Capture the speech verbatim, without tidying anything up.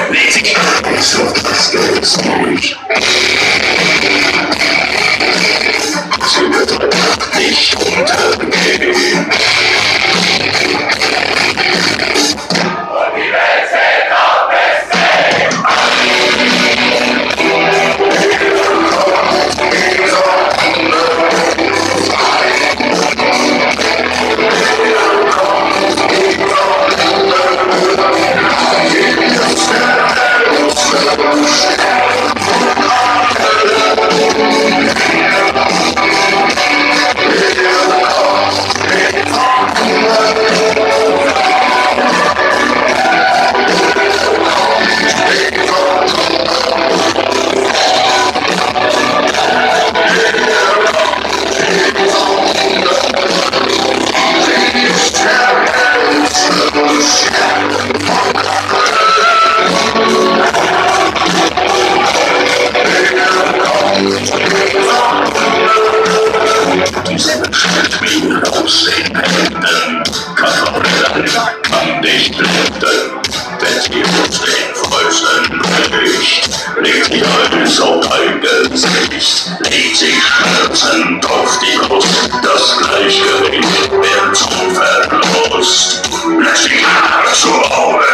legt sich alles auf das Geldsgewicht. Sie wird nicht untergehen. Diese Schnittminen aus den Händen kann dich blenden, wenn sie uns den Fäusten bricht. Legt sich alles auf dein Gesicht, legt sich schmerzend auf die Brust, das Gleichgewicht wird zum Verlust. Lässt die Haare zu Augen.